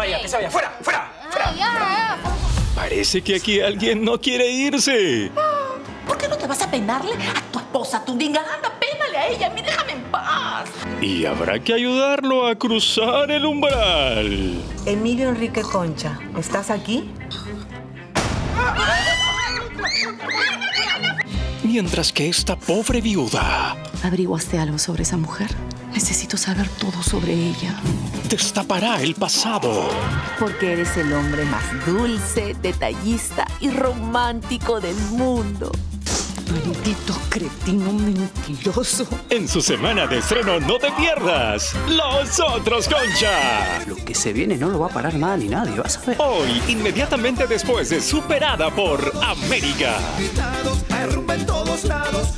vaya, que se vaya. ¡Fuera, fuera, fuera! Ya. Parece que aquí alguien no quiere irse. ¿Por qué no te vas a penarle a tu esposa, tu dinga? Anda, pénale a ella, a mí déjame en paz. Y habrá que ayudarlo a cruzar el umbral. Emilio Enrique Concha, ¿estás aquí? Mientras que esta pobre viuda ¿Averiguaste algo sobre esa mujer? Necesito saber todo sobre ella. destapará el pasado. Porque eres el hombre más dulce, detallista y romántico del mundo. Maldito cretino mentiroso. En su semana de estreno no te pierdas Los Otros Concha. Lo que se viene no lo va a parar nada ni nadie, vas a ver. Hoy, inmediatamente después de Superada por América. Hay rumba en todos lados,